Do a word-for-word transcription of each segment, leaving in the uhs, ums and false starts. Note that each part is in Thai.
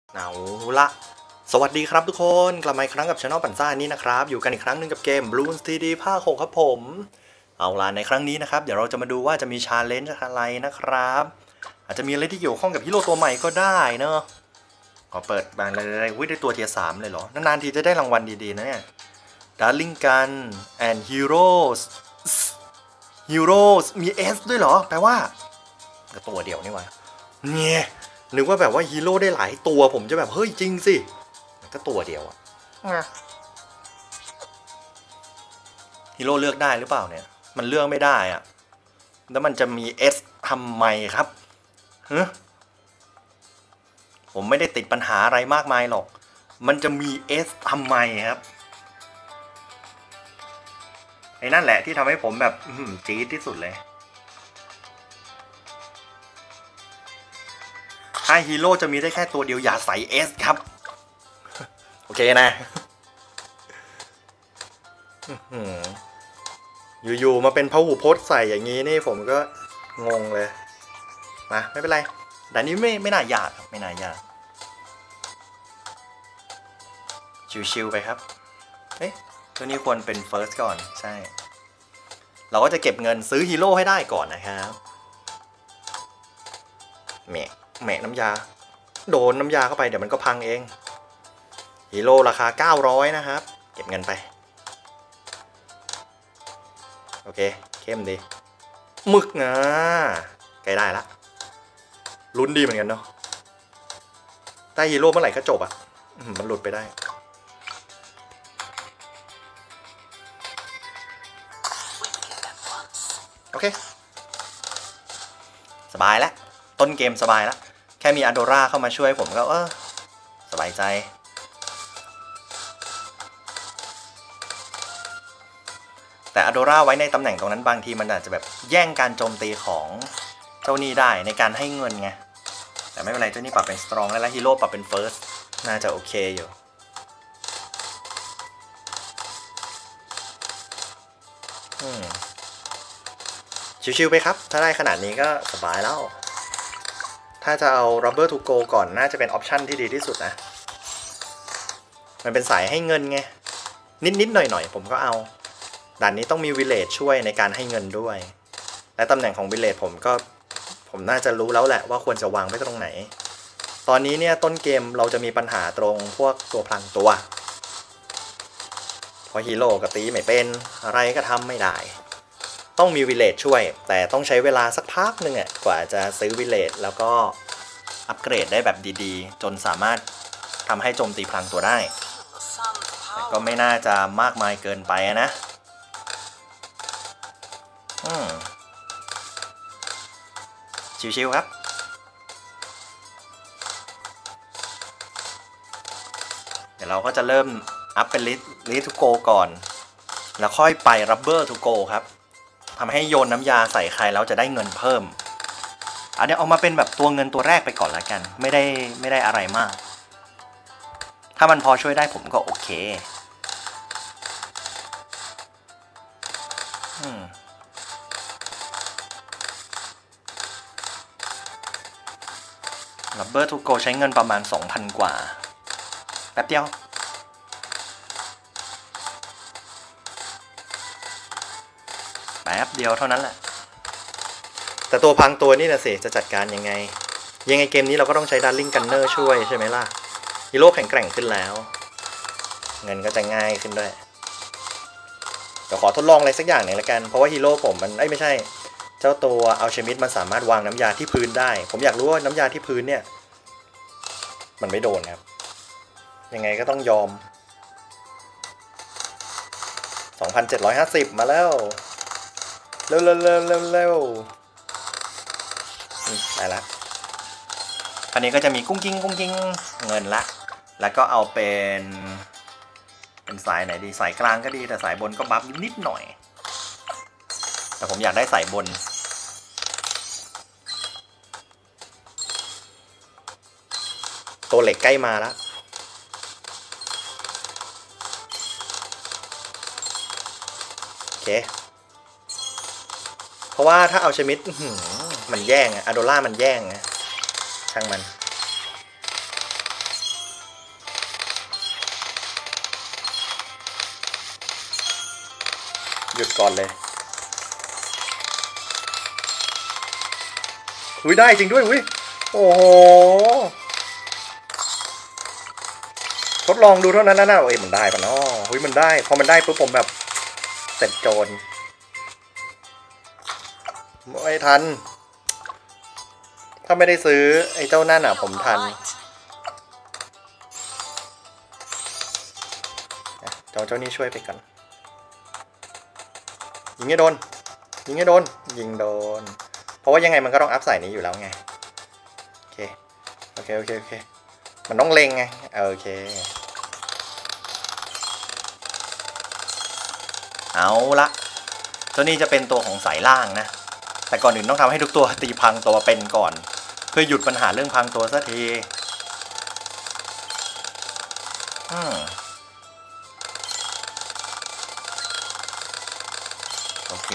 เอาละสวัสดีครับทุกคนกลับมาอีกครั้งกับช anel ปั่นซ่านี้นะครับอยู่กันอีกครั้งหนึ่งกับเกม Bloons ที ดี ภาค หกครับผมเอาล่ะในครั้งนี้นะครับเดี๋ยวเราจะมาดูว่าจะมีชาเลนจ์อะไรนะครับอาจจะมีอะไรที่เกี่ยวข้องกับฮีโร่ตัวใหม่ก็ได้เนอะขอเปิดบางเลยๆวิได้ตัวเทียร์สามเลยเหรอนานๆทีจะได้รางวัลดีๆนะเนี่ย Darling Gun and Heroes Heroes มี S ด้วยเหรอแปลว่าก็ตัวเดียวนี่วะเนี่ยนึกว่าแบบว่าฮีโร่ได้หลายตัวผมจะแบบเฮ้ยจริงสิก็ตัวเดียวอะฮีโร่เลือกได้หรือเปล่าเนี่ยมันเลือกไม่ได้อะแล้วมันจะมี S ทำไมครับฮะผมไม่ได้ติดปัญหาอะไรมากมายหรอกมันจะมี S ทำไมครับไอ้นั่นแหละที่ทำให้ผมแบบจี๊ดที่สุดเลยถ้าฮีโร่จะมีได้แค่ตัวเดียวอย่าใส่ S ครับโอเคนะอยู่ๆมาเป็นพหูพจน์ใส่อย่างนี้นี่ผมก็งงเลยมาไม่เป็นไรแต่นี้ไม่ไม่น่ายากครับไม่น่ายากชิวๆไปครับเอ๊ะตัวนี้ควรเป็น first ก่อนใช่เราก็จะเก็บเงินซื้อฮีโร่ให้ได้ก่อนนะครับแหมแหมน้ำยาโดนน้ำยาเข้าไปเดี๋ยวมันก็พังเองฮีโร่ราคาเก้าร้อยนะครับเก็บเงินไปโอเคเข้มดีหมึกนะใกล้ได้ละลุ้นดีเหมือนกันเนาะได้ฮีโร่เมื่อไหร่ก็จบอ่ะมันหลุดไปได้โอเคสบายแล้วต้นเกมสบายแล้วแค่มีอโดราเข้ามาช่วยผมก็เออสบายใจแต่อโดราไว้ในตำแหน่งตรงนั้นบางทีมันอาจจะแบบแย่งการโจมตีของเจ้านี่ได้ในการให้เงินไงแต่ไม่เป็นไรเจ้านี่ปรับเป็นสตรองแล้วฮีโร่ปรับเป็นเฟิร์สน่าจะโอเคอยู่ชิวๆไปครับถ้าได้ขนาดนี้ก็สบายแล้วถ้าจะเอา Rubber to go ก่อนน่าจะเป็นออปชั่นที่ดีที่สุดนะมันเป็นสายให้เงินไงนิดๆหน่อยๆผมก็เอาด่านนี้ต้องมีวิลเลจช่วยในการให้เงินด้วยและตำแหน่งของวิลเลจผมก็ผมน่าจะรู้แล้วแหละว่าควรจะวางไว้ตรงไหนตอนนี้เนี่ยต้นเกมเราจะมีปัญหาตรงพวกตัวพลังตัวพอฮีโร่ก็ตีไม่เป็นอะไรก็ทำไม่ได้ต้องมีวิลเลจช่วยแต่ต้องใช้เวลาสักพักหนึ่งอ่ะกว่าจะซื้อวิลเลจแล้วก็อัปเกรดได้แบบดีๆจนสามารถทำให้โจมตีพลังตัวได้แต่ก็ไม่น่าจะมากมายเกินไปนะอืมชิวๆครับเดี๋ยวเราก็จะเริ่มอัพเป็นลิสลิสทูโกก่อนแล้วค่อยไปรับเบอร์ทูโกครับทำให้โยนน้ำยาใส่ใครแล้วจะได้เงินเพิ่มอันนี้เอามาเป็นแบบตัวเงินตัวแรกไปก่อนละกันไม่ได้ไม่ได้อะไรมากถ้ามันพอช่วยได้ผมก็โอเคอืมรับเบอร์ทูโกใช้เงินประมาณ สองพัน กว่าแป๊บเดียวแป๊บเดียวเท่านั้นแหละแต่ตัวพังตัวนี่นะสิจะจัดการยังไงยังไงเกมนี้เราก็ต้องใช้ Darling Gunner ช่วยใช่ไหมล่ะฮีโร่แข็งแกร่งขึ้นแล้วเงินก็จะง่ายขึ้นด้วยเดี๋ยวขอทดลองอะไรสักอย่างหนึ่งละกันเพราะว่าฮีโร่ผมมันไอ้ไม่ใช่เจ้าตัวอัลเชมิสมันสามารถวางน้ำยาที่พื้นได้ผมอยากรู้ว่าน้ำยาที่พื้นเนี่ยมันไม่โดนครับยังไงก็ต้องยอม สองพันเจ็ดร้อยห้าสิบ มาแล้วเร็วเร็วเร็วเร็วเร็วได้ละอันนี้ก็จะมีกุ้งกิ้งกุ้งกิ้งเงินละแล้วก็เอาเป็นเป็นสายไหนดีสายกลางก็ดีแต่สายบนก็บัฟนิดหน่อยแต่ผมอยากได้สายบนตัวเหล็กใกล้มาแล้วโอเคเพราะว่าถ้าเอาชมิดมันแย่งอะอะโดล่ามันแย่งนะช่างมันหยุดก่อนเลยอุ้ยได้จริงด้วยอุ้ยโอ้โหทดลองดูเท่านั้นนะนะเอ้ยมันได้ปะเนาะอุ้ยมันได้พอมันได้ปุ๊บผมแบบเสร็จโจรไม่ทันถ้าไม่ได้ซื้อไอ้เจ้านั่นอ่ะผมทันเจ้าเจ้านี่ช่วยไปกันยิงให้โดนยิงให้โดนยิงโดนเพราะว่ายังไงมันก็ต้องอัพใส่นี้อยู่แล้วไงโอเคโอเคโอเคโอเคมันต้องเล็งไงโอเคเอาละเจ้านี่จะเป็นตัวของสายล่างนะแต่ก่อนอื่นต้องทำให้ทุกตัวตีพังตัวเป็นก่อนเพื่อหยุดปัญหาเรื่องพังตัวสักทีอืมโอเค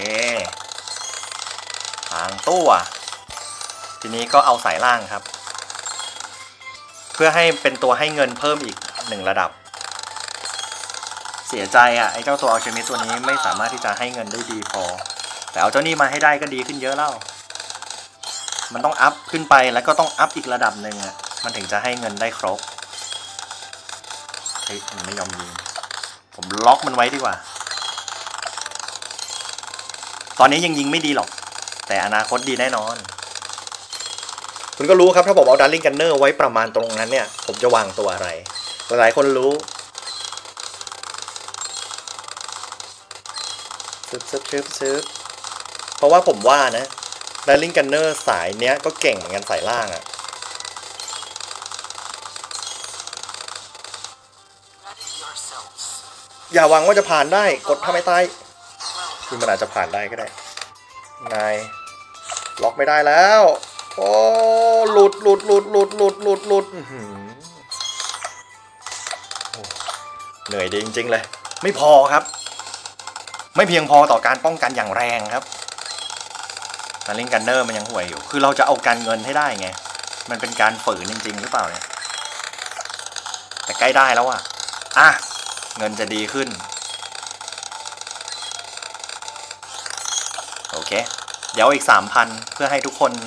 พังตัวทีนี้ก็เอาสายล่างครับเพื่อให้เป็นตัวให้เงินเพิ่มอีกหนึ่งระดับเสียใจอ่ะไอ้เจ้าตัวอัลเคมิสตัวนี้ไม่สามารถที่จะให้เงินได้ดีพอแต่เอาเจ้านี่มาให้ได้ก็ดีขึ้นเยอะแล้วมันต้องอัพขึ้นไปแล้วก็ต้องอัพอีกระดับหนึ่งอ่ะมันถึงจะให้เงินได้ครบเฮ้ยมันไม่ยอมยิงผมล็อกมันไว้ดีกว่าตอนนี้ยังยิงไม่ดีหรอกแต่อนาคตดีแน่นอนคุณก็รู้ครับถ้าผมเอาดัลลิงกันเนอร์ไว้ประมาณตรงนั้นเนี่ยผมจะวางตัวอะไรหลายๆคนรู้ซึบซึบซึบซึบเพราะว่าผมว่านะดัลลิงกันเนอร์สายเนี้ยก็เก่งเหมือนกันสายล่างอะอย่าหวังว่าจะผ่านได้กดทำให้ตายคือมันอาจจะผ่านได้ก็ได้นายล็อกไม่ได้แล้วโอ้หลุดหลุดหลุดหลุดหลุดหลุดหลุดเหนื่อยดีจริงๆเลยไม่พอครับไม่เพียงพอต่อการป้องกันอย่างแรงครับดัลลิงกันเนอร์มันยังห่วยอยู่คือเราจะเอาการเงินให้ได้ไงมันเป็นการฝืนจริงๆหรือเปล่าเนี่ยแต่ใกล้ได้แล้วอ่ะอ่ะเงินจะดีขึ้นโอเคเดี๋ยวอีก สามพัน เพื่อให้ทุกคน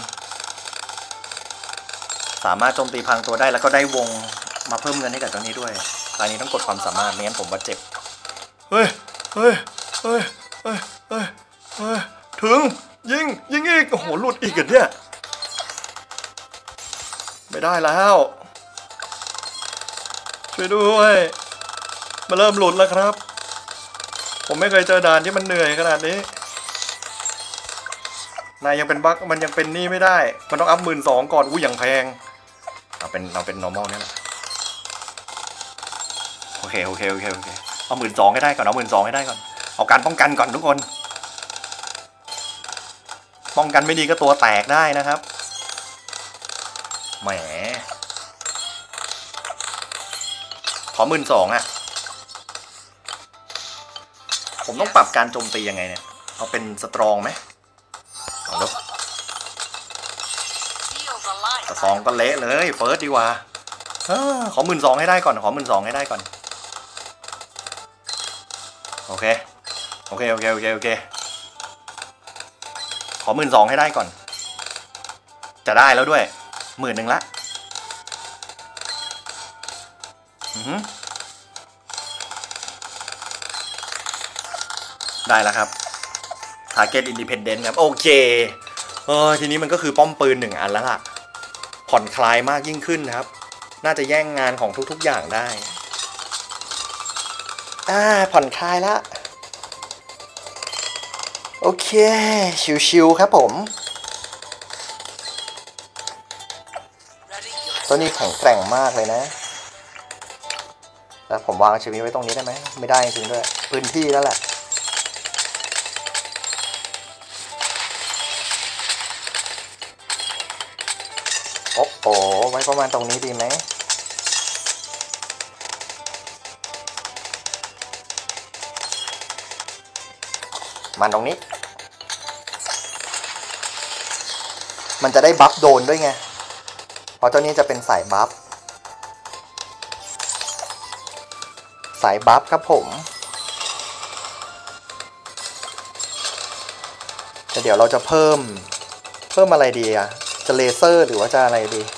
สามารถโจมตีพังตัวได้แล้วก็ได้วงมาเพิ่มเงินให้กับเจ้านี้ด้วยตอนนี้ต้องกดความสามารถไม่งั้นผมว่าเจ็บเฮ้ยเฮ้ยเฮ้ยเฮ้ยเฮ้ยเฮ้ยถึงยิงยิงอีกโอ้โหหลุดอีกกันเนี่ยไม่ได้แล้วช่วยด้วยมาเริ่มหลุดแล้วครับผมไม่เคยเจอด่านที่มันเหนื่อยขนาดนี้นายยังเป็นบั๊กมันยังเป็นนี่ไม่ได้มันต้องอัพหมื่นสองก่อนอู้อย่างแพงเอาเป็นเอาเป็น normal นี่แหละโอเคโอเคโอเคโอเคเอาหมื่นสองให้ได้ก่อนเอาหมื่นสองให้ได้ก่อนเอาการป้องกันก่อนทุกคนป้องกันไม่ดีก็ตัวแตกได้นะครับแหมขอหมื่นสองอ่ะผมต้องปรับการโจมตียังไงเนี่ยเอาเป็นสตรองไหมเอาดูสตรองก็เละเลยเฟิร์สดีกว่าขอหมื่นสองให้ได้ก่อนขอหมื่นสองให้ได้ก่อนโอเคโอเคโอเคโอเคโอเคขอหมื่นสองให้ได้ก่อนจะได้แล้วด้วยหมื่นหนึ่งละอือฮึได้แล้วครับ Target Independent ครับโอเคเออทีนี้มันก็คือป้อมปืนหนึ่งอันแล้วล่ะผ่อนคลายมากยิ่งขึ้นครับน่าจะแย่งงานของทุกๆอย่างได้อ่าผ่อนคลายละโอเคชิวๆครับผมตัวนี้แข็งแกร่งมากเลยนะแล้วผมวางชีวิตไว้ตรงนี้ได้ไหมไม่ได้จริงด้วยพื้นที่แล้วแหละโอ้โหไว้ประมาณตรงนี้ดีไหมมันตรงนี้มันจะได้บัฟโดนด้วยไงเพราะเจ้านี้จะเป็นสายบัฟสายบัฟครับผมแต่เดี๋ยวเราจะเพิ่มเพิ่มอะไรดีอะจะเลเซอร์หรือว่าจะอะไรดี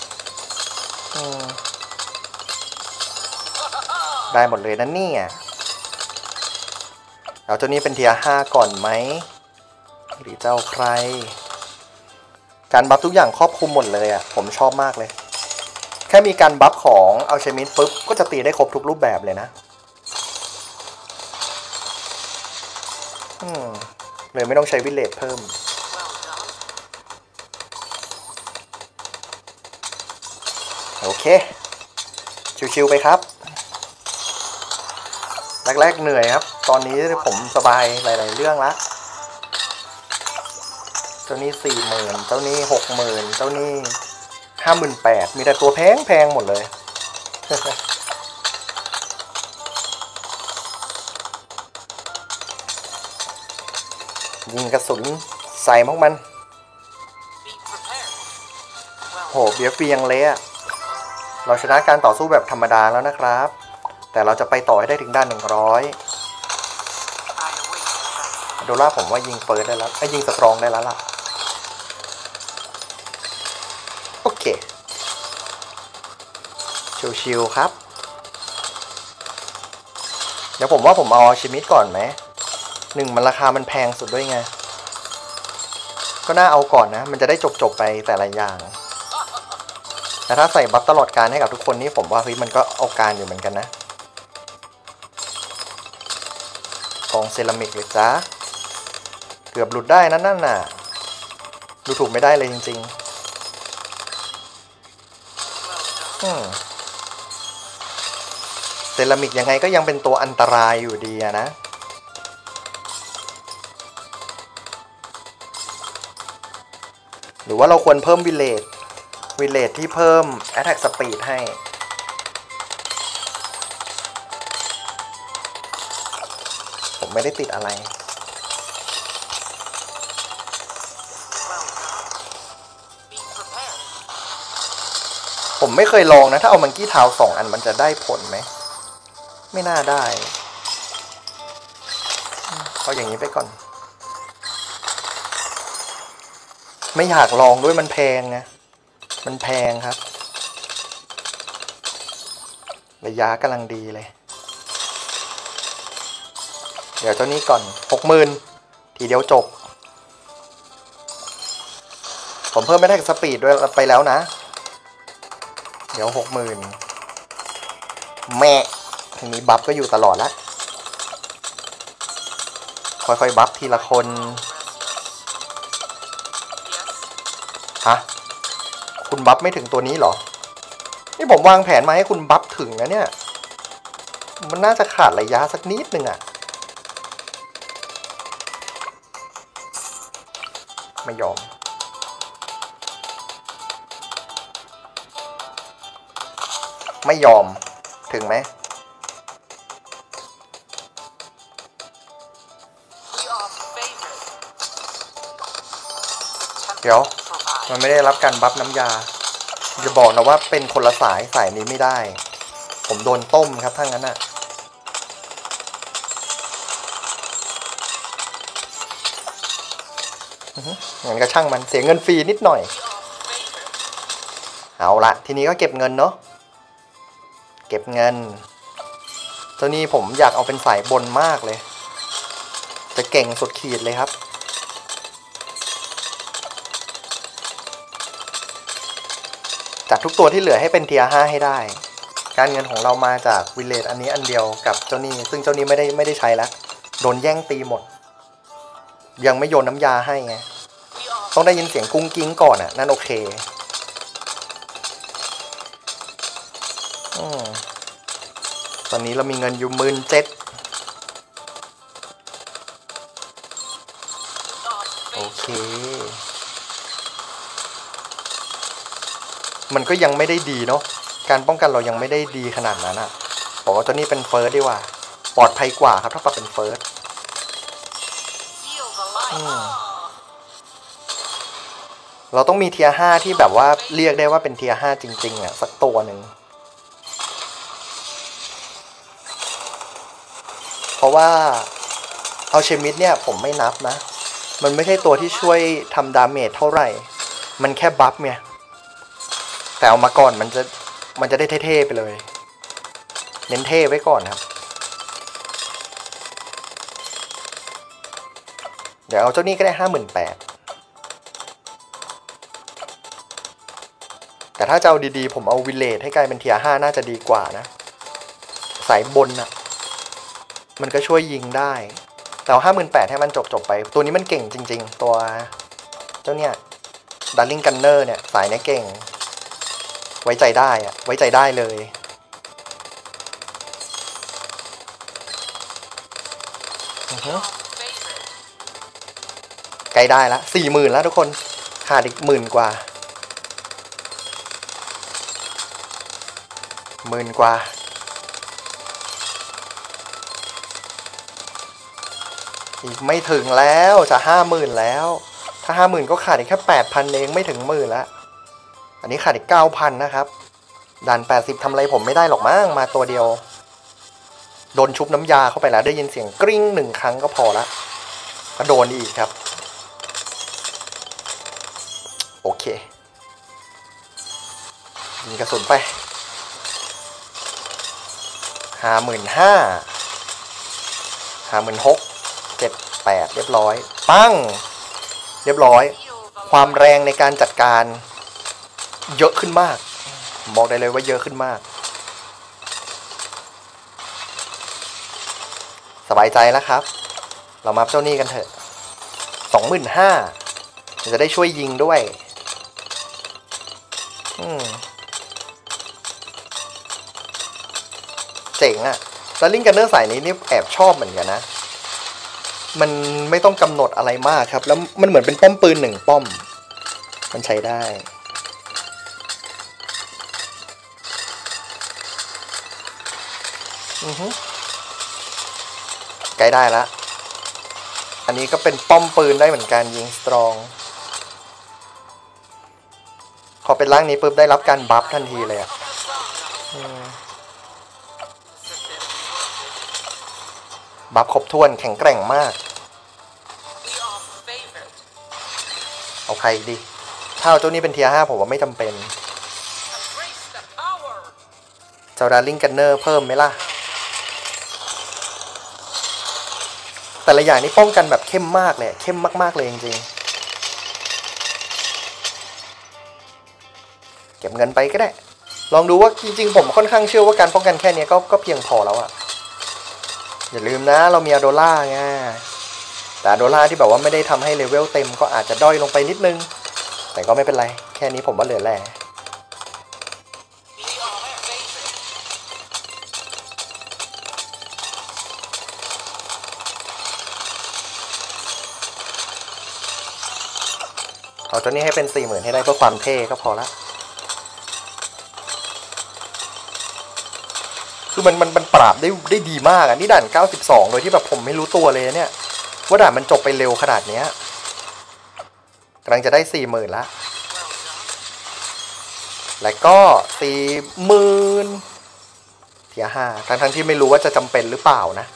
ได้หมดเลยนะเนี่ยเอาเจ้านี้เป็นเทียร์ห้าก่อนไหมหรือเจ้าใครการบัฟทุกอย่างครอบคลุมหมดเลยอ่ะผมชอบมากเลยแค่มีการบัฟของอัลเชมิสปุ๊บก็จะตีได้ครบทุกรูปแบบเลยนะอืมเลยไม่ต้องใช้วิลเลจเพิ่มโอเคชิวๆไปครับแรกๆเหนื่อยครับตอนนี้ผมสบายหลายๆเรื่องละเจ้านี้สี่หมื่นเจ้านี้หกหมื่นเจ้านี้ห้าหมื่นแปดมีแต่ตัวแพงแพงหมดเลย ยิงกระสุนใส่พวกมันโหเบียร์ฟียังเละเราชนะการต่อสู้แบบธรรมดาแล้วนะครับแต่เราจะไปต่อให้ได้ถึงด้านหนึ่งร้อยโดล่าผมว่ายิงเฟิร์สได้แล้วไอ้ยิงสตรองได้แล้วล่ะโอเคชิวๆครับเดี๋ยวผมว่าผมเอาชิมิดก่อนไหมหนึ่งมันราคามันแพงสุดด้วยไงก็น่าเอาก่อนนะมันจะได้จบๆไปแต่ละอย่างแต่ถ้าใส่บัฟตลอดการให้กับทุกคนนี่ผมว่าเฮ้ยมันก็เอาการอยู่เหมือนกันนะกองเซรามิกเลยจ้าเกือบหลุดได้นั่นน่ะดูถูกไม่ได้เลยจริงๆอืมเซรามิกยังไงก็ยังเป็นตัวอันตรายอยู่ดีนะหรือว่าเราควรเพิ่มวิลเลจวิลเลจที่เพิ่ม Attack Speed ให้ผมไม่ได้ติดอะไรผมไม่เคยลองนะถ้าเอามังกี้ทาวสองอันมันจะได้ผลไหมไม่น่าได้เอาอย่างนี้ไปก่อนไม่อยากลองด้วยมันแพงนะมันแพงครับระยะกำลังดีเลยเดี๋ยวเจ้านี้ก่อนหกหมื่นทีเดียวจบผมเพิ่มไม่ได้สปีดด้วยไปแล้วนะเดี๋ยวหกหมื่นแม่ทีนี้บัฟก็อยู่ตลอดละค่อยๆบัฟทีละคนฮะคุณบัฟไม่ถึงตัวนี้เหรอนี่ผมวางแผนมาให้คุณบัฟถึงนะเนี่ยมันน่าจะขาดระยะสักนิดนึงอะไม่ยอมไม่ยอมถึงไหมเดี๋ยวมันไม่ได้รับการบัฟน้ำยาจะบอกนะว่าเป็นคนละสายสายนี้ไม่ได้ผมโดนต้มครับทั้งนั้นน่ะงั้นก็ช่างมันเสียเงินฟรีนิดหน่อยเอาละทีนี้ก็เก็บเงินเนาะเก็บเงินตัวนี้ผมอยากเอาเป็นสายบนมากเลยจะเก่งสุดขีดเลยครับจัดทุกตัวที่เหลือให้เป็นเทียร์ห้าให้ได้การเงินของเรามาจากวิลเลจอันนี้อันเดียวกับเจ้านี้ซึ่งเจ้านี้ไม่ได้ไม่ได้ใช้แล้วโดนแย่งตีหมดยังไม่โยนน้ำยาให้ไงต้องได้ยินเสียงกุ้งกิ้งก่อนอ่ะนั่นโอเคอืมตอนนี้เรามีเงินอยู่หมื่นเจ็ดโอเคมันก็ยังไม่ได้ดีเนาะการป้องกันเรายังไม่ได้ดีขนาดนั้นอะบอกว่าตัวนี้เป็นเฟิร์สดีกว่าปลอดภัยกว่าครับถ้าปรับเป็นเฟิร์สเราต้องมีเทียร์ห้าที่แบบว่าเรียกได้ว่าเป็นเทียร์ห้าจริงๆอะสักตัวหนึ่งเพราะว่าเอาเชมิดเนี่ยผมไม่นับนะมันไม่ใช่ตัวที่ช่วยทำดาเมจเท่าไหร่มันแค่บัฟไงแต่เอามาก่อนมันจะมันจะได้เท่ๆไปเลยเน้นเท่ไว้ก่อนครับเดี๋ยวเอาเจ้านี้ก็ได้ห้าหมื่นแปดแต่ถ้าจะเอาดีๆผมเอาวิลเลจให้กลายเป็นเทียร์ห้าน่าจะดีกว่านะสายบนน่ะมันก็ช่วยยิงได้แต่ห้าหมื่นแปดให้มันจบจบไปตัวนี้มันเก่งจริงๆตัวเจ้าเนี่ยดัลลิงกันเนอร์เนี่ยสายนี้เก่งไว้ใจได้อะไว้ใจได้เลยใกล้ได้ละสี่หมื่นแล้วทุกคนขาดอีกหมื่นกว่าหมื่นกว่าอีกไม่ถึงแล้วจะห้าหมื่นแล้วถ้าห้าหมื่นก็ขาดอีกแค่แปดพันเองไม่ถึงหมื่นละอันนี้ขาดอีกเก้าพันนะครับด่านแปดสิบทำอะไรผมไม่ได้หรอกมั้งมาตัวเดียวโดนชุบน้ำยาเข้าไปแล้วได้ยินเสียงกริ้งหนึ่งครั้งก็พอละก็โดนอีกครับโอเคยิงกระสุนไปห้าหมื่นห้าห้าหมื่นหกเจ็ดแปดเรียบร้อยปั้งเรียบร้อยความแรงในการจัดการเยอะขึ้นมากบอกได้เลยว่าเยอะขึ้นมากสบายใจแล้วครับเรามาเจ้านี่กันเถอะสองหมื่นห้าจะได้ช่วยยิงด้วยอืมเจ๋งอะแล้วลิงกันเนอร์สายนี้นี่แอบชอบเหมือนกันนะมันไม่ต้องกำหนดอะไรมากครับแล้วมันเหมือนเป็นป้อมปืนหนึ่งป้อมมันใช้ได้อือฮึใกล้ได้ละอันนี้ก็เป็นป้อมปืนได้เหมือนกันยิงสตรองพอเป็นร่างนี้ปุ๊บได้รับการบัฟทันทีเลยอะบัฟครบถ้วนแข็งแกร่งมากเอาใครดีถ้าเอาเจ้านี้เป็นเทียร์ห้าผมว่าไม่จำเป็นเจ้าดาร์ลิงกันเนอร์เพิ่มไหมล่ะแต่ละอย่างนี้ป้องกันแบบเข้มมากเลยเข้มมากๆเลยจริงๆเก็บเงินไปก็ได้ลองดูว่าจริงๆผมค่อนข้างเชื่อว่าการป้องกันแค่นี้ก็ก็เพียงพอแล้วอะอย่าลืมนะเรามีอะโดล่าไงแต่อะโดล่าที่แบบว่าไม่ได้ทำให้เลเวลเต็มก็อาจจะด้อยลงไปนิดนึงแต่ก็ไม่เป็นไรแค่นี้ผมว่าเหลือแหล่เอาตัวนี้ให้เป็นสี่หมื่นให้ได้เพื่อความเท่ก็พอละคือมันมันมันปราบได้ได้ดีมากอ่ะนี่ด่านเก้าสิบสองโดยที่แบบผมไม่รู้ตัวเลยเนี่ยว่าด่านมันจบไปเร็วขนาดนี้กำลังจะได้สี่หมื่นละแล้วก็สี่หมื่นเทียห้าทั้งทั้งที่ไม่รู้ว่าจะจำเป็นหรือเปล่านะ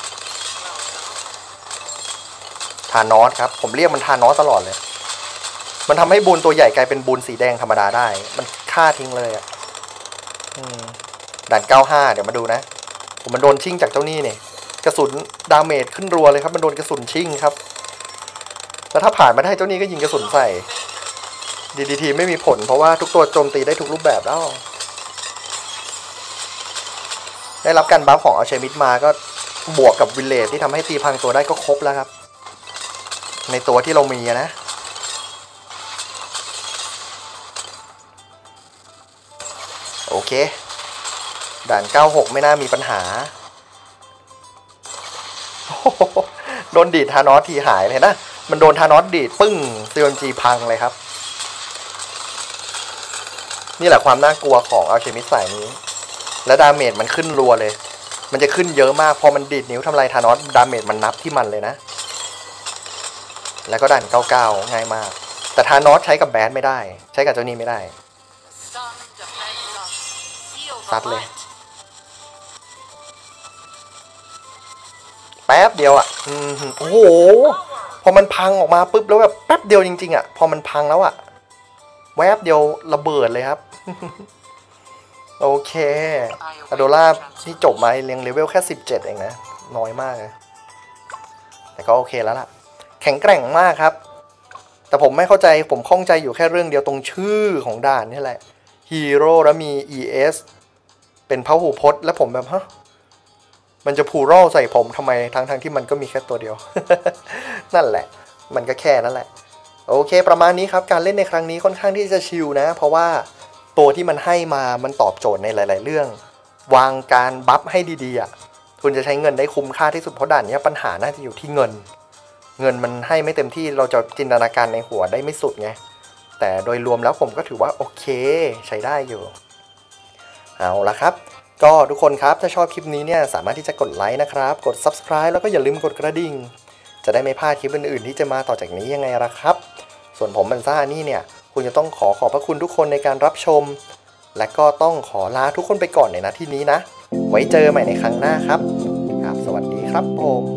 ทานอสครับผมเรียกมันทานอสตลอดเลยมันทำให้บูนตัวใหญ่กลายเป็นบูนสีแดงธรรมดาได้มันฆ่าทิ้งเลยอ่ะด่านเก้าห้าเดี๋ยวมาดูนะผมมันโดนชิ่งจากเจ้านี่เนี่ยกระสุนดาเมจขึ้นรัวเลยครับมันโดนกระสุนชิ่งครับแล้วถ้าผ่านมาได้เจ้านี่ก็ยิงกระสุนใส่ ดี ดี ที ไม่มีผลเพราะว่าทุกตัวโจมตีได้ทุกรูปแบบแล้วได้รับการบัฟของอัลเชมิดมาก็บวกกับวิลเลจที่ทำให้ตีพังตัวได้ก็ครบแล้วครับในตัวที่เรามีนะโอเคด่านเก้าหกไม่น่ามีปัญหาโดนดีดทานอสทีหายเลยนะมันโดนทานอสดีดปึ้งซี เอ็ม จี พังเลยครับนี่แหละความน่ากลัวของอัลเชมิดสายนี้และดาเมจมันขึ้นรัวเลยมันจะขึ้นเยอะมากพอมันดีดนิ้วทำลายทานอสดาเมจมันนับที่มันเลยนะแล้วก็ด่านเก้าเก้าง่ายมากแต่ทานอสใช้กับแบดไม่ได้ใช้กับเจ้านี้ไม่ได้ซัดเลยแป๊บเดียวอ่ะอืมโอ้โหพอมันพังออกมาปุ๊บแล้วแบบแป๊บเดียวจริงๆอ่ะพอมันพังแล้วอ่ะแวบเดียวระเบิดเลยครับ โอเคอะโดล่าที่จบมาเรียงเลเวลแค่สิบเจ็ดเองนะน้อยมากเลยแต่ก็โอเคแล้วล่ะแข็งแกร่งมากครับแต่ผมไม่เข้าใจผมข้องใจอยู่แค่เรื่องเดียวตรงชื่อของด่านนี่แหละฮีโร่แล้วมี อี เอส เป็นพหูพจน์แล้วผมแบบฮะมันจะพูรัลใส่ผมทำไมทั้งทั้งที่มันก็มีแค่ตัวเดียว นั่นแหละมันก็แค่นั่นแหละโอเคประมาณนี้ครับการเล่นในครั้งนี้ค่อนข้างที่จะชิลนะเพราะว่าตัวที่มันให้มามันตอบโจทย์ในหลายๆเรื่องวางการบัฟให้ดีๆอ่ะคุณจะใช้เงินได้คุ้มค่าที่สุดเพราะด่านนี้ปัญหาน่าจะอยู่ที่เงินเงินมันให้ไม่เต็มที่เราจะจินตนาการในหัวได้ไม่สุดไงแต่โดยรวมแล้วผมก็ถือว่าโอเคใช้ได้อยู่เอาละครับก็ทุกคนครับถ้าชอบคลิปนี้เนี่ยสามารถที่จะกดไลค์นะครับกด ซับสไครบ์ แล้วก็อย่าลืมกดกระดิ่งจะได้ไม่พลาดคลิปอื่นๆที่จะมาต่อจากนี้ยังไงล่ะครับส่วนผมมันซ่านี่เนี่ยคุณจะต้องขอขอบพระคุณทุกคนในการรับชมและก็ต้องขอลาทุกคนไปก่อนในนาทีนี้นะไว้เจอใหม่ในครั้งหน้าครับครับสวัสดีครับผม